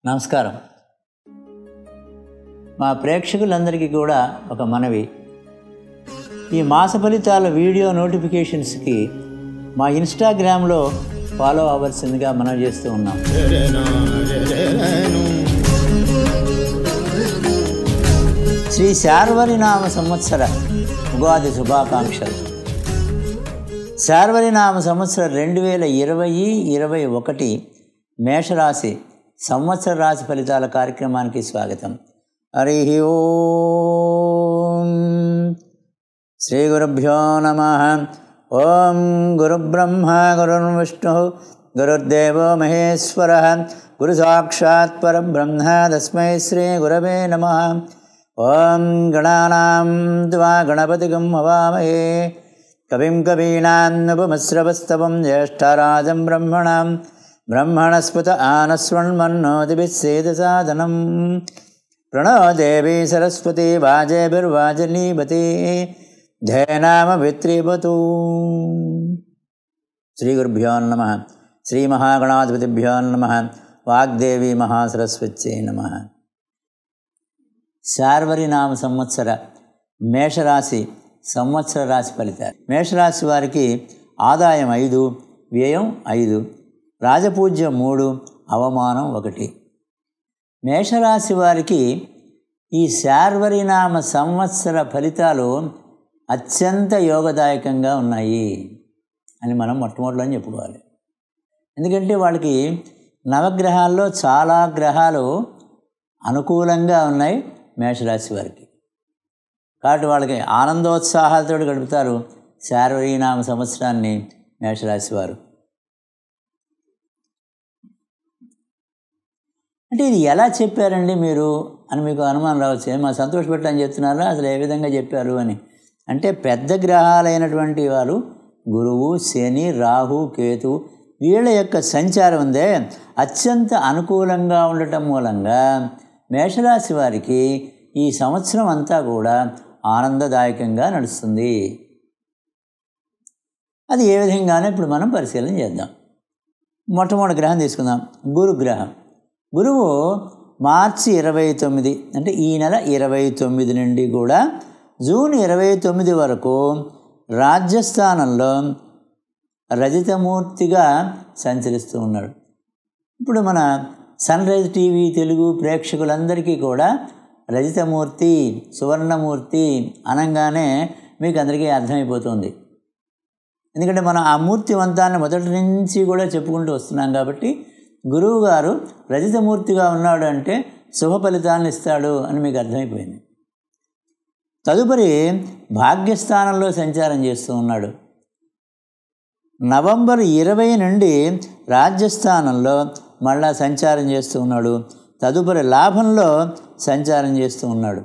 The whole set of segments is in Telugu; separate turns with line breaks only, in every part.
నమస్కారం. మా ప్రేక్షకులందరికీ కూడా ఒక మనవి, ఈ మాస ఫలితాల వీడియో నోటిఫికేషన్స్కి మా ఇన్స్టాగ్రామ్లో ఫాలో అవ్వాల్సిందిగా మనం చేస్తూ ఉన్నాం. శ్రీ శార్వరినామ సంవత్సర ఉగాది శుభాకాంక్షలు. శార్వరినామ సంవత్సరం 2020-21 మేషరాశి సంవత్సర రాశి ఫలితాల కార్యక్రమానికి స్వాగతం. హరి ఓం. శ్రీ గురుభ్యో నమః. ఓం గురుబ్రహ్మ గురుర్విష్ణు గురుర్దేవో మహేశ్వరః గురు సాక్షాత్ పరబ్రహ్మ తస్మై శ్రీ గురవే నమః. ఓం గణానాం త్వా గణపతిగం హవామహే కవిం కవీనాముపమశ్రవస్తవం జ్యేష్ఠరాజం బ్రహ్మణస్పత ఆనస్వన్మన్నోతిభిస్సేదసాదనం. ప్రణో దేవీ సరస్వతి వాజేభిర్వాజనీవతి ధేనామభిత్రివతు. శ్రీ గురుభ్యో నమః. శ్రీ మహాగణాధిపతిభ్యో నమః. వాగ్దేవి మహాసరస్వత్యై నమః. శార్వరినామ సంవత్సర మేషరాశి సంవత్సర రాశి ఫలితాలు. మేషరాశి వారికి ఆదాయం 5, వ్యయం 5, రాజపూజ్యం 3, అవమానం 1. మేషరాశి వారికి ఈ శార్వరినామ సంవత్సర ఫలితాలు అత్యంత యోగదాయకంగా ఉన్నాయి అని మనం మొట్టమొదటిలో చెప్పుకోవాలి. ఎందుకంటే వాళ్ళకి నవగ్రహాల్లో చాలా గ్రహాలు అనుకూలంగా ఉన్నాయి మేషరాశి వారికి. కాబట్టి వాళ్ళకి ఆనందోత్సాహాలతో గడుపుతారు శార్వరీనామ సంవత్సరాన్ని మేషరాశి వారు. అంటే ఇది ఎలా చెప్పారండి మీరు అని మీకు అనుమానం రావచ్చు. మా సంతోషపెట్టని చెప్తున్నారా, అసలు ఏ విధంగా చెప్పారు అని. అంటే పెద్ద గ్రహాలైనటువంటి వారు గురువు, శని, రాహు, కేతు వీళ్ళ యొక్క సంచారం ఉందే అత్యంత అనుకూలంగా ఉండటం మూలంగా మేషరాశి వారికి ఈ సంవత్సరం అంతా కూడా ఆనందదాయకంగా నడుస్తుంది. అది ఏ విధంగానే ఇప్పుడు మనం పరిశీలన చేద్దాం. మొట్టమొదటి గ్రహం తీసుకుందాం, గురుగ్రహం. గురువు మార్చి 29 అంటే ఈ నెల 29 నుండి కూడా జూన్ 29 వరకు రాజ్యస్థానంలో రజితమూర్తిగా సంచరిస్తూ ఉన్నాడు. ఇప్పుడు మన సన్ రైజ్ టీవీ తెలుగు ప్రేక్షకులందరికీ కూడా రజితమూర్తి, సువర్ణమూర్తి అనగానే మీకు అందరికీ అర్థమైపోతుంది. ఎందుకంటే మనం ఆ మూర్తివంతాన్ని మొదటి నుంచి కూడా చెప్పుకుంటూ వస్తున్నాం కాబట్టి గురువు గారు రజితమూర్తిగా ఉన్నాడు అంటే శుభ ఫలితాలను ఇస్తాడు అని మీకు అర్థమైపోయింది. తదుపరి భాగ్యస్థానంలో సంచారం చేస్తూ ఉన్నాడు. నవంబర్ 20 నుండి రాజ్యస్థానంలో మళ్ళా సంచారం చేస్తూ ఉన్నాడు. తదుపరి లాభంలో సంచారం చేస్తూ ఉన్నాడు.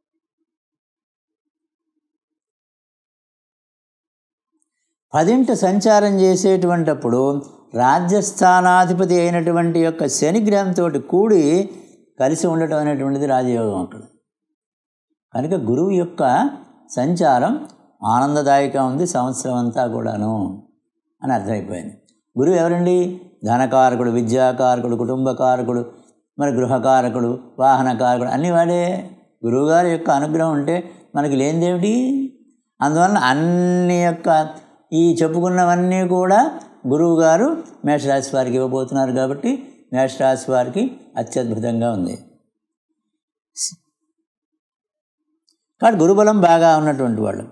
పదింట సంచారం చేసేటువంటప్పుడు రాజ్యస్థానాధిపతి అయినటువంటి యొక్క శని గ్రహంతో కూడి కలిసి ఉండటం అనేటువంటిది రాజయోగం అక్కడ. కనుక గురువు యొక్క సంచారం ఆనందదాయకంగా ఉంది సంవత్సరం అంతా కూడాను అని అర్థమైపోయింది. గురువు ఎవరండి? ధనకారకుడు, విద్యాకారకుడు, కుటుంబకారకుడు, మరి గృహకారకుడు, వాహనకారకుడు అన్నీ వాడే. గురువుగారి యొక్క అనుగ్రహం ఉంటే మనకి లేనిదేమిటి? అందువలన అన్ని యొక్క ఈ చెప్పుకున్నవన్నీ కూడా గురువుగారు మేషరాశి వారికి ఇవ్వబోతున్నారు. కాబట్టి మేషరాశి వారికి అత్యద్భుతంగా ఉంది. కాబట్టి గురుబలం బాగా ఉన్నటువంటి వాళ్ళు,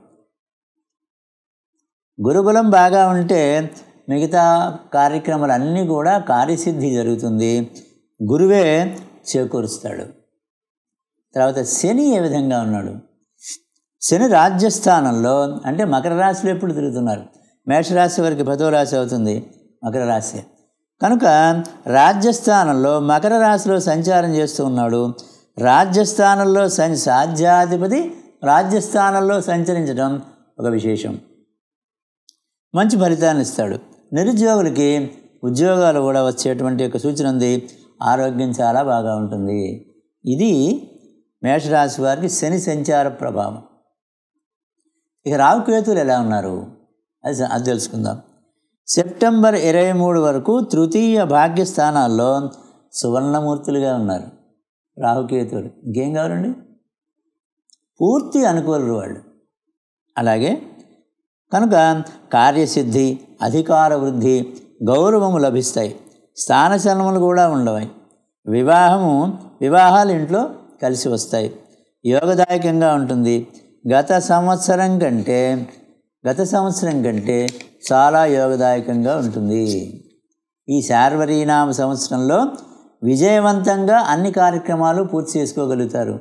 గురుబలం బాగా ఉంటే మిగతా కార్యక్రమాలన్నీ కూడా కార్యసిద్ధి జరుగుతుంది. గురువే చేకూరుస్తాడు. తర్వాత శని ఏ విధంగా ఉన్నాడు? శని రాజ్యస్థానంలో అంటే మకర రాశిలో ఎప్పుడు తిరుగుతున్నారు. మేషరాశి వారికి 10వ రాశి అవుతుంది మకర రాశి. కనుక రాజ్యస్థానంలో మకర రాశిలో సంచారం చేస్తూ ఉన్నాడు. రాజ్యస్థానంలో సాధ్యాధిపతి రాజ్యస్థానంలో సంచరించడం ఒక విశేషం. మంచి ఫలితాన్ని ఇస్తాడు. నిరుద్యోగులకి ఉద్యోగాలు కూడా వచ్చేటువంటి యొక్క సూచన ఉంది. ఆరోగ్యం చాలా బాగా ఉంటుంది. ఇది మేషరాశి వారికి శని సంచార ప్రభావం. ఇక రాహుకేతువులు ఎలా ఉన్నారు అది తెలుసుకుందాం. సెప్టెంబర్ 23 వరకు తృతీయ భాగ్యస్థానాల్లో సువర్ణమూర్తులుగా ఉన్నారు రాహుకేతువులు. ఇంకేం కావాలండి? పూర్తి అనుకూలరు వాళ్ళు. అలాగే కనుక కార్యసిద్ధి, అధికార వృద్ధి, గౌరవము లభిస్తాయి. స్థానచలనములు కూడా ఉండవు. వివాహాలు ఇంట్లో కలిసి వస్తాయి. యోగదాయకంగా ఉంటుంది. గత సంవత్సరం కంటే చాలా యోగదాయకంగా ఉంటుంది. ఈ శార్వరీనామ సంవత్సరంలో విజయవంతంగా అన్ని కార్యక్రమాలు పూర్తి చేసుకోగలుగుతారు.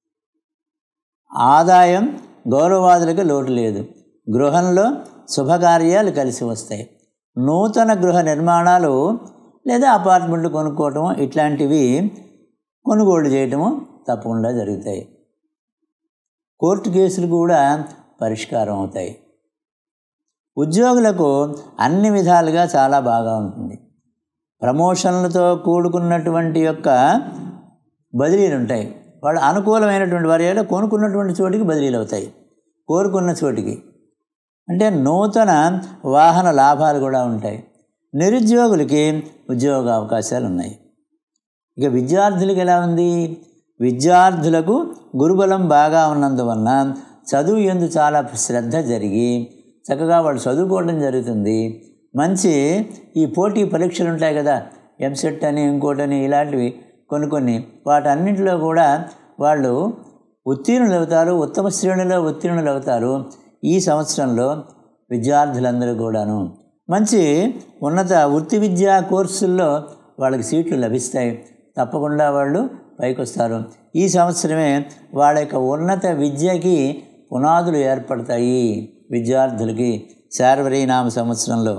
ఆదాయం, గౌరవాదులకు లోటు లేదు. గృహంలో శుభకార్యాలు కలిసి వస్తాయి. నూతన గృహ నిర్మాణాలు లేదా అపార్ట్మెంట్లు కొనుక్కోవటము ఇట్లాంటివి కొనుగోలు చేయటము తప్పకుండా జరుగుతాయి. కోర్టు కేసులు కూడా పరిష్కారం అవుతాయి. ఉద్యోగులకు అన్ని విధాలుగా చాలా బాగా ఉంటుంది. ప్రమోషన్లతో కూడుకున్నటువంటి యొక్క బదిలీలు ఉంటాయి. వాళ్ళు అనుకూలమైనటువంటి వారి కొనుక్కున్నటువంటి చోటికి బదిలీలు అవుతాయి, కోరుకున్న చోటికి. అంటే నూతన వాహన లాభాలు కూడా ఉంటాయి. నిరుద్యోగులకి ఉద్యోగ అవకాశాలు ఉన్నాయి. ఇక విద్యార్థులకు ఎలా ఉంది? విద్యార్థులకు గురుబలం బాగా ఉన్నందువలన చదువు యందు చాలా శ్రద్ధ జరిగి చక్కగా వాళ్ళు చదువుకోవడం జరుగుతుంది. మంచి ఈ పోటీ పరీక్షలు ఉంటాయి కదా, ఎంసెట్ అని ఇంకోటని ఇలాంటివి కొన్ని వాటన్నింటిలో కూడా వాళ్ళు ఉత్తీర్ణులు అవుతారు, ఉత్తమ శ్రేణిలో ఉత్తీర్ణులు అవుతారు. ఈ సంవత్సరంలో విద్యార్థులందరూ కూడాను మంచి ఉన్నత వృత్తి విద్యా కోర్సుల్లో వాళ్ళకి సీట్లు లభిస్తాయి. తప్పకుండా వాళ్ళు పైకి వస్తారు. ఈ సంవత్సరమే వాళ్ళ యొక్క ఉన్నత విద్యకి పునాదులు ఏర్పడతాయి విద్యార్థులకి శార్వరీనామ సంవత్సరంలో.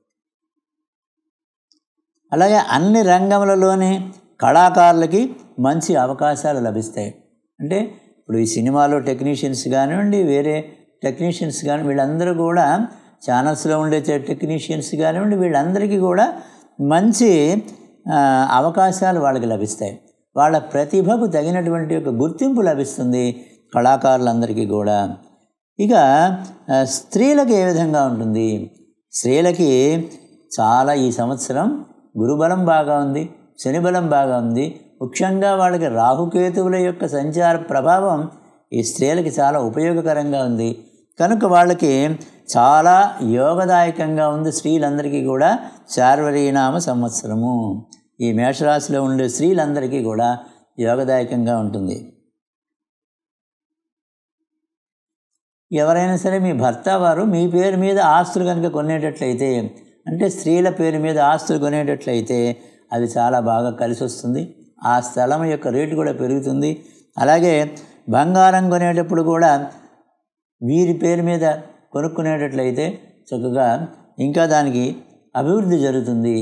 అలాగే అన్ని రంగములలోని కళాకారులకి మంచి అవకాశాలు లభిస్తాయి. అంటే ఇప్పుడు ఈ సినిమాలో టెక్నీషియన్స్ కానివ్వండి, వేరే టెక్నీషియన్స్ కానీ వీళ్ళందరూ కూడా ఛానల్స్లో ఉండే టెక్నీషియన్స్ కానివ్వండి, వీళ్ళందరికీ కూడా మంచి అవకాశాలు వాళ్ళకి లభిస్తాయి. వాళ్ళ ప్రతిభకు తగినటువంటి ఒక గుర్తింపు లభిస్తుంది కళాకారులందరికీ కూడా. ఇక స్త్రీలకు ఏ విధంగా ఉంటుంది? స్త్రీలకి చాలా ఈ సంవత్సరం గురుబలం బాగా ఉంది, శనిబలం బాగా ఉంది. ముఖ్యంగా వాళ్ళకి రాహుకేతువుల యొక్క సంచార ప్రభావం ఈ స్త్రీలకి చాలా ఉపయోగకరంగా ఉంది. కనుక వాళ్ళకి చాలా యోగదాయకంగా ఉంది. స్త్రీలందరికీ కూడా శార్వరీనామ సంవత్సరము ఈ మేషరాశిలో ఉండే స్త్రీలందరికీ కూడా యోగదాయకంగా ఉంటుంది. ఎవరైనా సరే మీ భర్త వారు మీ పేరు మీద ఆస్తులు కనుక కొనేటట్లయితే, అంటే స్త్రీల పేరు మీద ఆస్తులు కొనేటట్లయితే అది చాలా బాగా కలిసి వస్తుంది. ఆ స్థలం యొక్క రేటు కూడా పెరుగుతుంది. అలాగే బంగారం కొనేటప్పుడు కూడా వీరి పేరు మీద కొనుక్కునేటట్లయితే చక్కగా ఇంకా దానికి అభివృద్ధి జరుగుతుంది.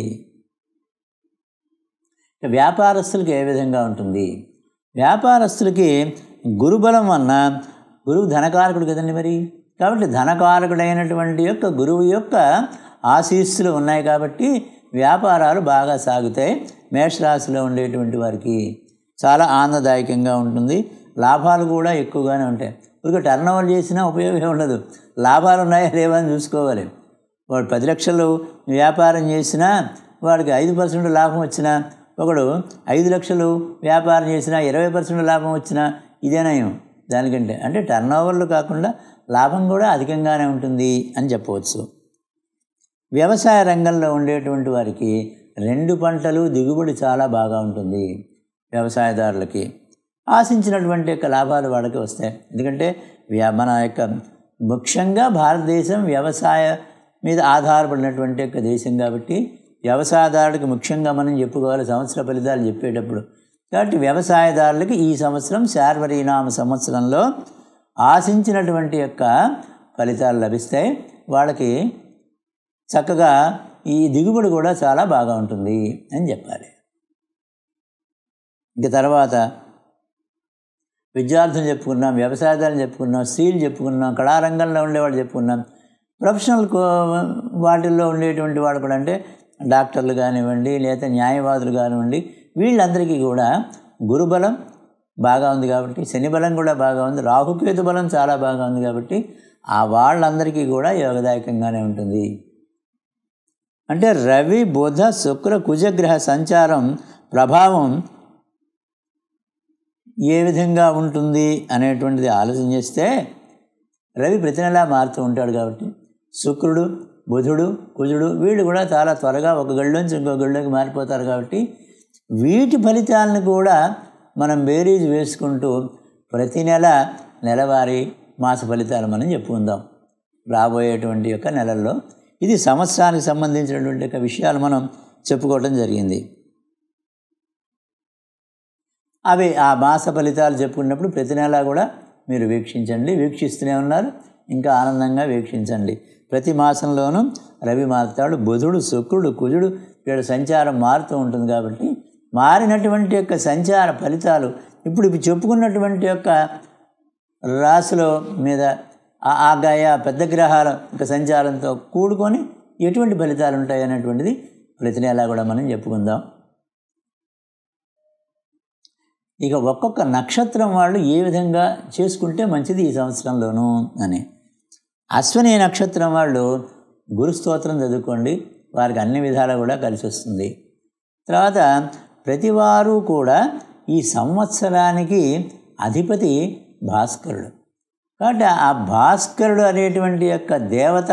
వ్యాపారస్తులకి ఏ విధంగా ఉంటుంది? వ్యాపారస్తులకి గురుబలం వలన, గురువు ధనకారకుడు కదండి మరి, కాబట్టి ధనకారకుడైనటువంటి యొక్క గురువు యొక్క ఆశీస్సులు ఉన్నాయి కాబట్టి వ్యాపారాలు బాగా సాగుతాయి. మేషరాశిలో ఉండేటువంటి వారికి చాలా ఆనందదాయకంగా ఉంటుంది. లాభాలు కూడా ఎక్కువగానే ఉంటాయి. ఇప్పుడు టర్న్ ఓవర్ చేసినా ఉపయోగం ఉండదు. లాభాలు ఉన్నాయా లేవా అని చూసుకోవాలి. వాడు 10 లక్షలు వ్యాపారం చేసినా వాడికి 5% లాభం వచ్చినా, ఒకడు 5 లక్షలు వ్యాపారం చేసినా 20% లాభం వచ్చినా ఇదేనయం దానికంటే. అంటే టర్న్ ఓవర్లు కాకుండా లాభం కూడా అధికంగానే ఉంటుంది అని చెప్పవచ్చు. వ్యవసాయ రంగంలో ఉండేటువంటి వారికి 2 పంటలు దిగుబడి చాలా బాగా ఉంటుంది. వ్యవసాయదారులకి ఆశించినటువంటి యొక్క లాభాలు వాళ్ళకి వస్తాయి. ఎందుకంటే మన యొక్క ముఖ్యంగా భారతదేశం వ్యవసాయ మీద ఆధారపడినటువంటి యొక్క దేశం కాబట్టి వ్యవసాయదారుడికి ముఖ్యంగా మనం చెప్పుకోవాలి సంవత్సర ఫలితాలు చెప్పేటప్పుడు. కాబట్టి వ్యవసాయదారులకి ఈ సంవత్సరం శార్వరీనామ సంవత్సరంలో ఆశించినటువంటి యొక్క ఫలితాలు లభిస్తాయి. వాళ్ళకి చక్కగా ఈ దిగుబడి కూడా చాలా బాగా ఉంటుంది అని చెప్పాలి. ఇంక తర్వాత విద్యార్థులు చెప్పుకున్నాం, వ్యవసాయదారులు చెప్పుకున్నాం, స్త్రీలు చెప్పుకున్నాం, కళారంగంలో ఉండేవాళ్ళు చెప్పుకున్నాం. ప్రొఫెషనల్ వాటిల్లో ఉండేటువంటి వాళ్ళు కూడా అంటే డాక్టర్లు కానివ్వండి, లేదా న్యాయవాదులు కానివ్వండి, వీళ్ళందరికీ కూడా గురుబలం బాగా ఉంది కాబట్టి, శని బలం కూడా బాగా ఉంది, రాహుకేతు బలం చాలా బాగా ఉంది కాబట్టి వాళ్ళందరికీ కూడా యోగదాయకంగానే ఉంటుంది. అంటే రవి, బుధ, శుక్ర, కుజగ్రహ సంచారం ప్రభావం ఏ విధంగా ఉంటుంది అనేటువంటిది ఆలోచన చేస్తే రవి ప్రతి నెలా మారుతూ ఉంటాడు కాబట్టి శుక్రుడు, బుధుడు, కుజుడు వీళ్ళు కూడా చాలా త్వరగా ఒక గడిలోంచి ఇంకో గడిలోకి మారిపోతారు కాబట్టి వీటి ఫలితాలను కూడా మనం బేరీజ్ వేసుకుంటూ ప్రతి నెల నెలవారీ మాస ఫలితాలు మనం చెప్పుకుందాం రాబోయేటువంటి యొక్క నెలల్లో. ఇది సంవత్సరానికి సంబంధించినటువంటి యొక్క విషయాలు మనం చెప్పుకోవటం జరిగింది. అవి ఆ మాస ఫలితాలు చెప్పుకున్నప్పుడు ప్రతి నెల కూడా మీరు వీక్షించండి, వీక్షిస్తూనే ఉన్నారు, ఇంకా ఆనందంగా వీక్షించండి. ప్రతి మాసంలోనూ రవి మారుతాడు, బుధుడు, శుక్రుడు, కుజుడు వీళ్ళ సంచారం మారుతూ ఉంటుంది కాబట్టి మారినటువంటి యొక్క సంచార ఫలితాలు ఇప్పుడు చెప్పుకున్నటువంటి యొక్క రాశుల మీద ఆయా పెద్ద గ్రహాల యొక్క సంచారంతో కూడుకొని ఎటువంటి ఫలితాలు ఉంటాయి అనేటువంటిది ప్రతి నెలా కూడా మనం చెప్పుకుందాం. ఇక ఒక్కొక్క నక్షత్రం వాళ్ళు ఏ విధంగా చేసుకుంటే మంచిది ఈ సంవత్సరంలోనూ అని. అశ్విని నక్షత్రం వాళ్ళు గురుస్తోత్రం చదువుకోండి, వారికి అన్ని విధాలా కూడా కలిసి వస్తుంది. తర్వాత ప్రతివారు కూడా ఈ సంవత్సరానికి అధిపతి భాస్కరుడు కాబట్టి ఆ భాస్కరుడు అనేటువంటి యొక్క దేవత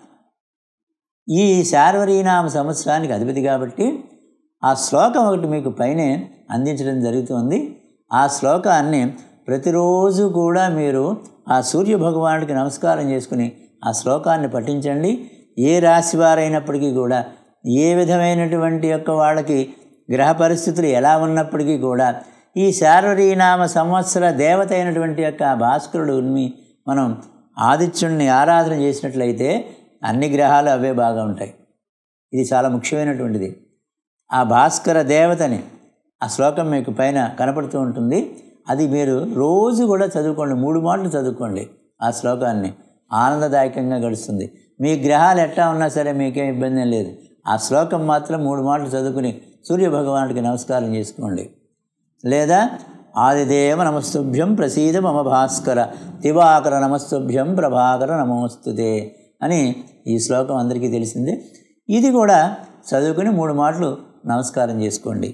ఈ శార్వరీనామ సంవత్సరానికి అధిపతి కాబట్టి ఆ శ్లోకం ఒకటి మీకు పైనే అందించడం జరుగుతుంది. ఆ శ్లోకాన్ని ప్రతిరోజు కూడా మీరు ఆ సూర్య భగవానుడికి నమస్కారం చేసుకుని ఆ శ్లోకాన్ని పఠించండి. ఏ రాశి వారైనప్పటికీ కూడా ఏ విధమైనటువంటి యొక్క వాళ్ళకి గ్రహ పరిస్థితులు ఎలా ఉన్నప్పటికీ కూడా ఈ శార్వరీనామ సంవత్సర దేవత అయినటువంటి యొక్క భాస్కరుడిని మనం ఆదిత్యుడిని ఆరాధన చేసినట్లయితే అన్ని గ్రహాలు అవే బాగా ఉంటాయి. ఇది చాలా ముఖ్యమైనటువంటిది. ఆ భాస్కర దేవతని ఆ శ్లోకం మీకు పైన కనపడుతూ ఉంటుంది. అది మీరు రోజు కూడా చదువుకోండి, 3 మాటలు చదువుకోండి. ఆ శ్లోకాన్ని ఆనందదాయకంగా గడుస్తుంది. మీ గ్రహాలు ఎట్లా ఉన్నా సరే మీకేం ఇబ్బంది లేదు. ఆ శ్లోకం మాత్రం 3 మాటలు చదువుకుని సూర్యభగవానుడికి నమస్కారం చేసుకోండి. లేదా ఆదిదేవ నమస్తుభ్యం ప్రసీద మమ భాస్కర, దివాకర నమస్తుభ్యం ప్రభాకర నమోస్తుతే అని ఈ శ్లోకం అందరికీ తెలిసిందే. ఇది కూడా చదువుకుని 3 మాటలు నమస్కారం చేసుకోండి.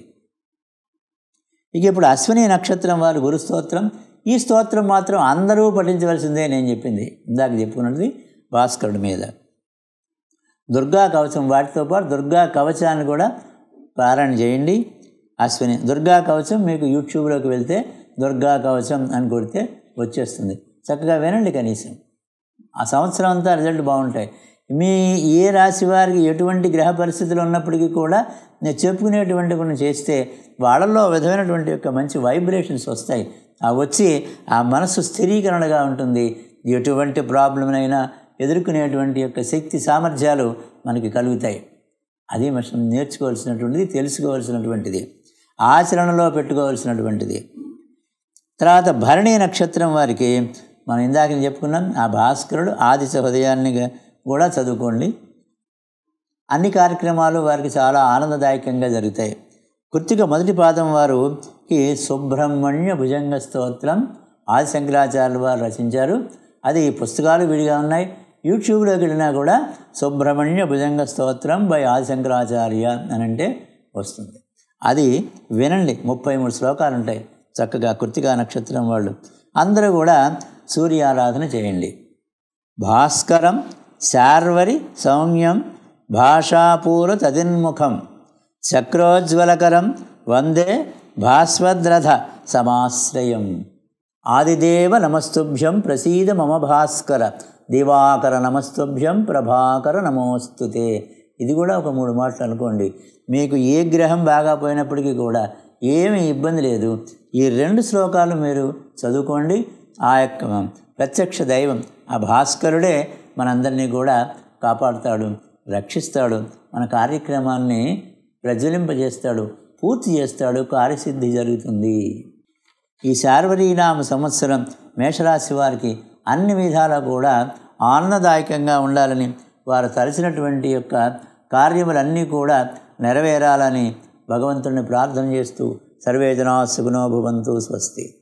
ఇక ఇప్పుడు అశ్విని నక్షత్రం వారు గురు స్తోత్రం. ఈ స్తోత్రం మాత్రం అందరూ పఠించవలసిందే. నేను చెప్పింది ఇందాక చెప్పుకున్నది భాస్కరుడి మీద. దుర్గా కవచం వాటితో పాటు దుర్గా కవచాన్ని కూడా పారాయణ చేయండి. అశ్విని దుర్గా కవచం మీకు యూట్యూబ్లోకి వెళ్తే దుర్గా కవచం అని కొడితే వచ్చేస్తుంది. చక్కగా వినండి. కనీసం ఆ సంవత్సరం అంతా రిజల్ట్ బాగుంటాయి. మీ ఏ రాశి వారికి ఎటువంటి గ్రహ పరిస్థితులు ఉన్నప్పటికీ కూడా నేను చెప్పుకునేటువంటి కొన్ని చేస్తే వాళ్ళల్లో విధమైనటువంటి యొక్క మంచి వైబ్రేషన్స్ వస్తాయి. ఆ వచ్చి ఆ మనసు స్థిరీకరణగా ఉంటుంది. ఎటువంటి ప్రాబ్లంనైనా ఎదుర్కొనేటువంటి యొక్క శక్తి సామర్థ్యాలు మనకి కలుగుతాయి. అది మనం నేర్చుకోవాల్సినటువంటిది, తెలుసుకోవాల్సినటువంటిది, ఆచరణలో పెట్టుకోవాల్సినటువంటిది. తర్వాత భరణి నక్షత్రం వారికి మనం ఇందాక చెప్పుకున్నాం ఆ భాస్కరుడు ఆదిత్య హృదయాన్ని కూడా చదువుకోండి. అన్ని కార్యక్రమాలు వారికి చాలా ఆనందదాయకంగా జరుగుతాయి. కృత్తిక మొదటి పాదం వారికి సుబ్రహ్మణ్య భుజంగ స్తోత్రం ఆది శంకరాచార్యులు వారు రచించారు. అది పుస్తకాలు విడిగా ఉన్నాయి. యూట్యూబ్లోకి వెళ్ళినా కూడా సుబ్రహ్మణ్య భుజంగ స్తోత్రం బై ఆది శంకరాచార్య అని అంటే వస్తుంది. అది వినండి. 33 శ్లోకాలు ఉంటాయి. చక్కగా కృత్తికా నక్షత్రం వాళ్ళు అందరూ కూడా సూర్యారాధన చేయండి. భాస్కరం శార్వరి సౌమ్యం భాషాపూర్వ తదిన్ముఖం చక్రోజ్వలకరం వందే భాస్వద్రథ సమాశ్రయం. ఆదిదేవ నమస్తుభ్యం ప్రసీద మమ భాస్కర, దివాకర నమస్తుభ్యం ప్రభాకర నమోస్తుతే. ఇది కూడా ఒక 3 మాటలు అనుకోండి. మీకు ఏ గ్రహం బాగా పోయినప్పటికీ కూడా ఏమీ ఇబ్బంది లేదు. ఈ 2 శ్లోకాలు మీరు చదువుకోండి. ఆ యొక్క ప్రత్యక్ష దైవం ఆ భాస్కరుడే మనందరినీ కూడా కాపాడుతాడు, రక్షిస్తాడు, మన కార్యక్రమాన్ని ప్రజ్వలింపజేస్తాడు, పూర్తి చేస్తాడు, కార్యసిద్ధి జరుగుతుంది. ఈ శార్వరీనామ సంవత్సరం మేషరాశి వారికి అన్ని విధాలా కూడా ఆనందదాయకంగా ఉండాలని, వారు తలచినటువంటి యొక్క కార్యములన్నీ కూడా నెరవేరాలని భగవంతుడిని ప్రార్థన చేస్తూ సర్వే జనా సుఖినో భవంతు. స్వస్తి.